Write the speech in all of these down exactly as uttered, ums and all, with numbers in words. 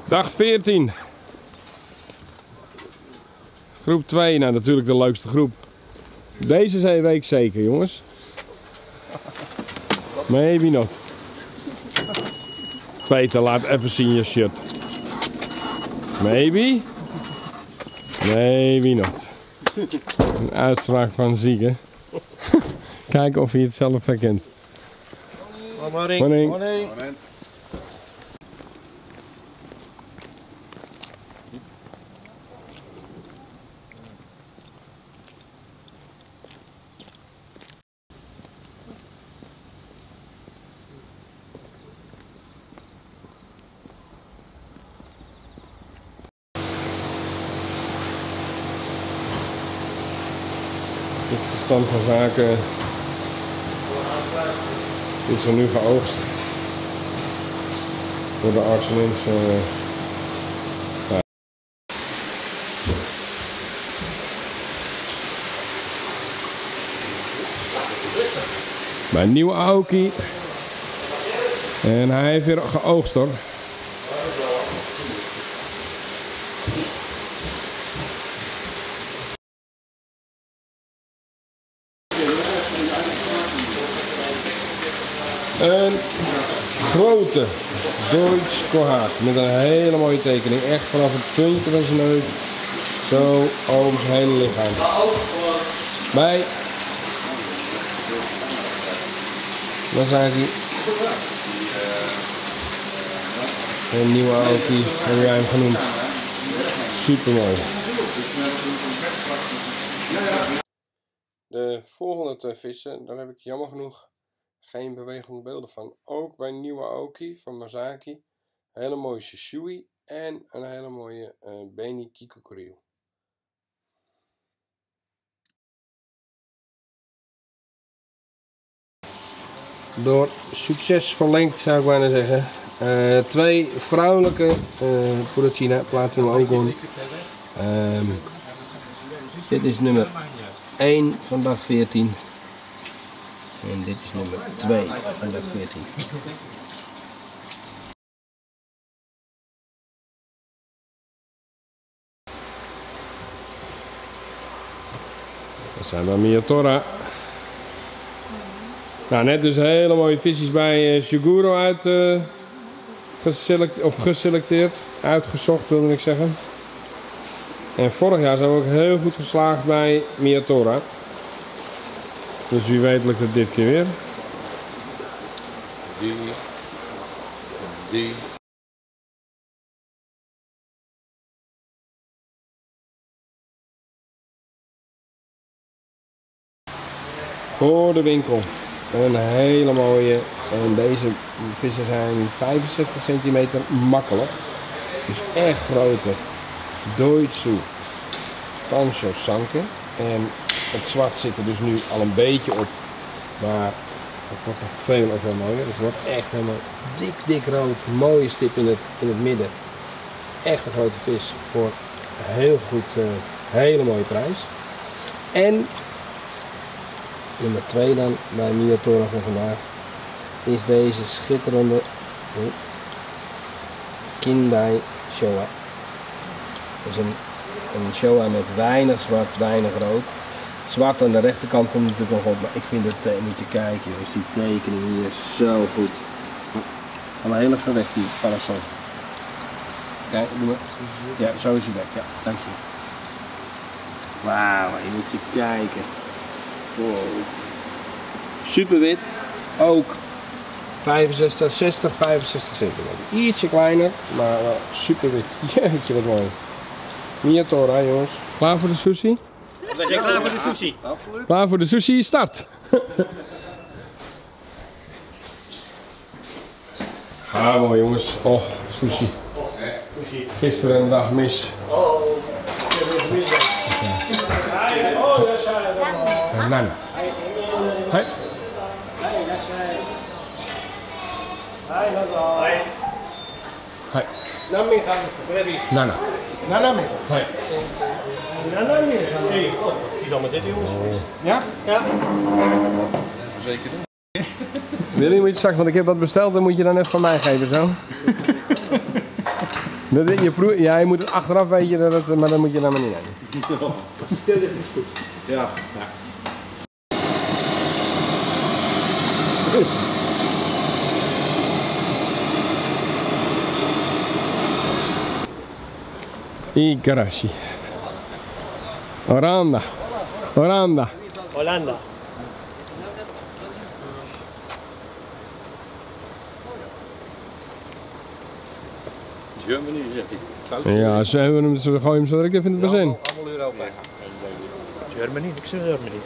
Dag veertien. Groep twee, nou natuurlijk de leukste groep. Deze week zeker, jongens. Maybe not. Peter, laat even zien je shirt. Maybe. Maybe not. Een uitspraak van Zieke. Kijken of hij het zelf herkent. Morning. Morning. Morning. Dit is de stand van zaken. Dit is er nu geoogst. Door de artsenins. Uh, ja. Bij een nieuwe Aoki. En hij heeft weer geoogst hoor. Een grote Deutsch Kohaart met een hele mooie tekening. Echt vanaf het puntje van zijn neus zo over zijn hele lichaam. Bij Masaaki. Een nieuwe Aoki, hebben wij hem genoemd. Super mooi. De volgende vissen, daar heb ik jammer genoeg geen bewegende beelden van. Ook bij nieuwe Aoki van Masaaki. Een hele mooie Shishui en een hele mooie uh, Beni Kikokuriu. Door succes verlengd zou ik bijna zeggen. Uh, twee vrouwelijke uh, Puracina Platinum Ogon. Um, dit is nummer één van dag veertien. En dit is nummer twee van dag veertien. Dat zijn dan Miyatora. Nou, net dus hele mooie visjes bij uh, Shiguro uit uh, geselect of geselecteerd. Uitgezocht wilde ik zeggen. En vorig jaar zijn we ook heel goed geslaagd bij Miyatora. Dus wie weet lukt het dit keer weer. Die. Die. Voor de winkel. Een hele mooie. En deze vissen zijn vijfenzestig centimeter makkelijk. Dus echt grote. Deutsche Tancho Sanke. En het zwart zit er dus nu al een beetje op, maar het wordt nog veel en veel mooier. Het wordt echt helemaal dik, dik rood, mooie stip in het, in het midden. Echt een grote vis voor een heel goed, uh, hele mooie prijs. En nummer twee dan bij Miyatora van vandaag is deze schitterende oh, Kindai Showa. Dat is een, een Showa met weinig zwart, weinig rood. Het zwart aan de rechterkant komt natuurlijk nog op, maar ik vind het, uh, moet je kijken jongens, die tekening hier zo goed. Al heel even weg die parasol. Kijk, doe maar. Ja, zo is hij weg, ja, dank je. Wauw, je moet je kijken. Wow. Super wit, ook vijfenzestig, zestig, vijfenzestig centimeter. Ietsje kleiner, maar uh, super wit. Jeetje, wat mooi. Miyatora jongens. Klaar voor de sushi? We zijn klaar voor de sushi. Absoluut. Klaar voor de sushi, start! Gaan we jongens. Oh, sushi. Gisteren een dag mis. Oh, Nana. Hoi. Hoi. Nana. Nana mis. Hoi. Nana mis. Hey, oh, die dan met dit jongens. Ja? Ja. Zeker doen. Willy, moet je straks, want ik heb wat besteld, dan moet je dan even van mij geven zo. Dat, je, proe, ja, je moet het achteraf weet je dat het, maar dan moet je naar maar niet nemen. Stil is goed. Ja. Ja. Igarashi. Oranda. Oranda. Holanda. Germany zegt hij. Ja, ze hebben hem, ze gooien hem zo direct even in het bazin. Allemaal Europa. Germany, ik zeg Germany.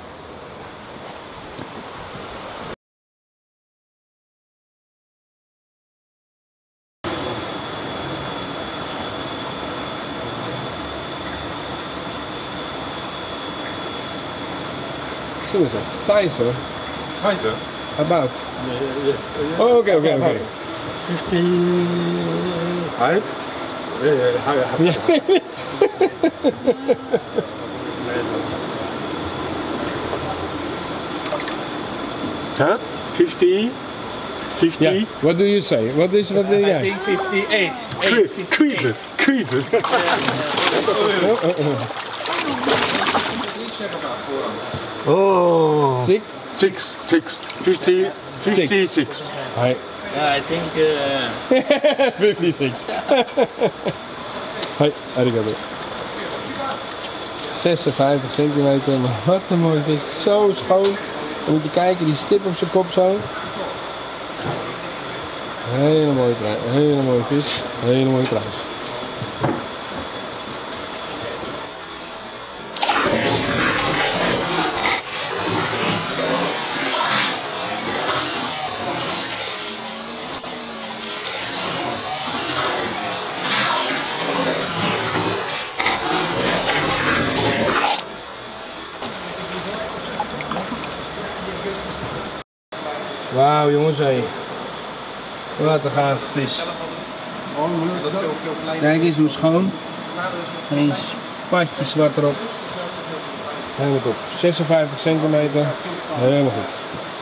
Zo is dat. Size. Feiten? About. Oh, oké, oké, oké. fifty. Hij? Ja, Huh? fifty. fifty. Ja, what do you say? Wat is, wat denk I jij? think fifty-eight. Kwieten, kwieten. Oh. Six? Six, six, fifty, fifty-six. Hai. Yeah, I think. Uh... fifty-six. Hai, arigato. zesenvijftig centimeter, maar wat een mooi vis. Zo schoon. Dan moet je kijken, die stip op zijn kop zo. Hele mooie prijs, hele mooie vis, hele mooie prijs. Wauw jongens, hé. Wat een gaaf vis. Kijk eens hoe schoon. Geen spatje zwart erop. Helemaal top. zesenvijftig centimeter. Helemaal goed.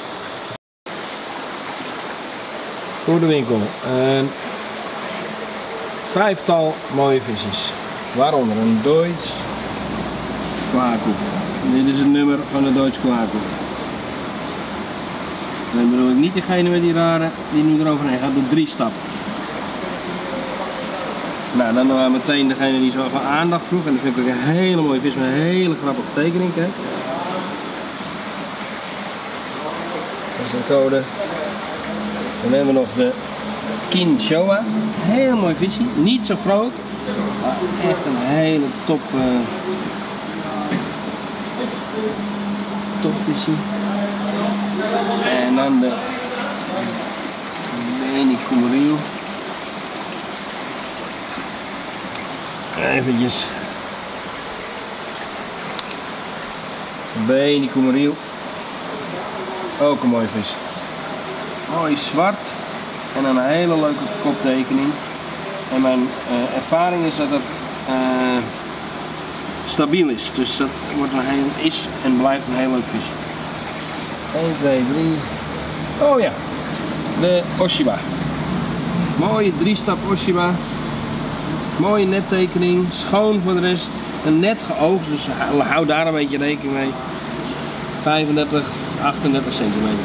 Voor de winkel. Een vijftal mooie visjes. Waaronder een Deutsch kwaarkoek. Dit is het nummer van de Deutsch kwaarkoek. Dan bedoel ik niet degene met die rare die nu eroverheen gaat, door drie stappen. Nou, dan uh, meteen degene die zo van aandacht vroeg. En dat vind ik ook een hele mooie vis met een hele grappige tekening. Kijk. Dat is een code. Dan hebben we nog de Kinshoa. Heel mooi visje. Niet zo groot, maar echt een hele top, uh, top visje. En dan de Beni Kumario. Eventjes. Beni Kumario. Ook een mooie vis. Mooi zwart en een hele leuke koptekening. En mijn uh, ervaring is dat het uh, stabiel is. Dus dat wordt een heel, is en blijft een heel leuk visje. één, twee, drie. Oh ja, de Oshiba. Mooie drie stap Oshiba. Mooie nettekening, schoon voor de rest. Een net geoogst, dus hou daar een beetje rekening mee. vijfendertig, achtendertig centimeter.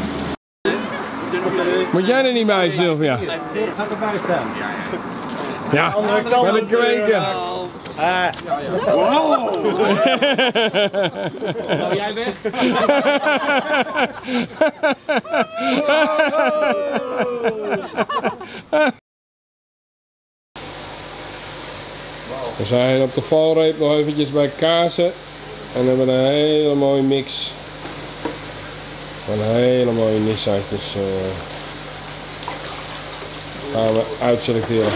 Moet jij er niet bij, Sylvia? Nee, gaat erbij staan. Ja, kan ik weten. Ah. Wow! Nou, jij weg? We zijn op de valreep nog eventjes bij kazen en hebben een hele mooie mix van hele mooie nissaatjes. Uh, gaan we uitselecteren.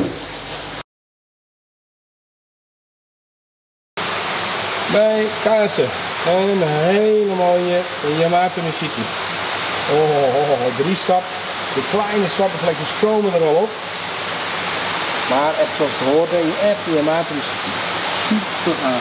Bij kazen een hele mooie Yamato Nishiki. Oh, oh, oh, drie stap. De kleine swappenvlekjes komen er al op. Maar echt zoals het hoort, echt de Yamato Nishiki. Super gaaf.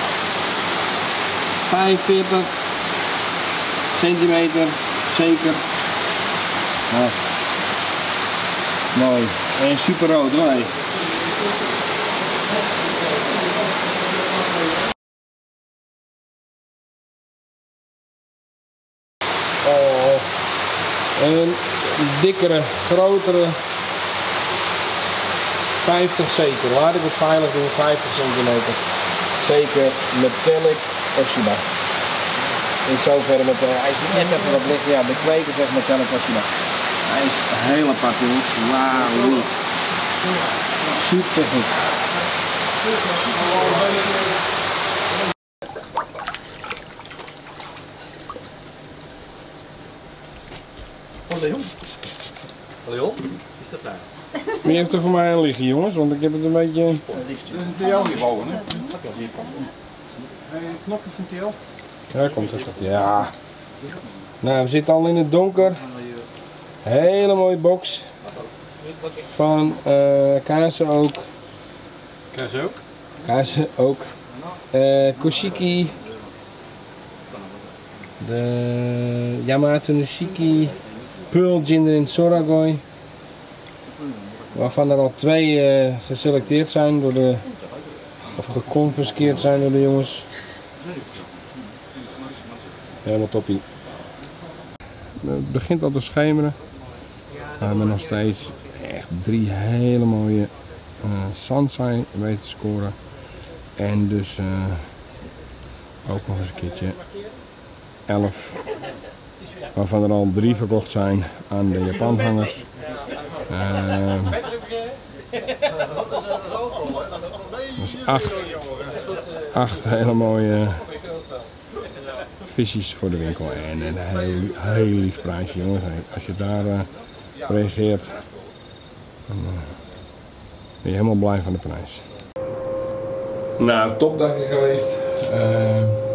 vijfenveertig centimeter, zeker. Nou, mooi. En super rood hoor. Oh, een dikkere, grotere vijftig zeker. Laat ik het veilig doen, vijftig centimeter. Zeker metallic Oshiba. In zoverre met, uh, hij is net even wat licht. Ja, de kweker zegt metallic Oshiba. Hij is heel apart, jongens. Wauw. Super goed. Oh, Leon. Leon, is dat daar? Wie heeft er voor mij een liggen, jongens? Want ik heb het een beetje... Een T L gevallen, hè? Een knopje van T L. Ja, komt het. Ja. Nou, we zitten al in het donker. Hele mooie box. Van uh, kaarsen ook. Kaas ook? Kaarsen ook. Uh, Koshiki. De Yamato Nishiki. Pearl Jinrin Soragoi. Waarvan er al twee uh, geselecteerd zijn door de... Of geconfiskeerd zijn door de jongens. Helemaal toppie. Het begint al te schemeren. We hebben nog steeds echt drie hele mooie uh, Sansai weten te scoren. En dus uh, ook nog eens een keertje elf. Waarvan er al drie verkocht zijn aan de Japanhangers. Uh, dus acht, acht hele mooie visjes voor de winkel en een heel, heel lief prijsje, jongens. Als je daar uh, reageert, dan uh, ben je helemaal blij van de prijs. Nou, topdagje geweest. Uh,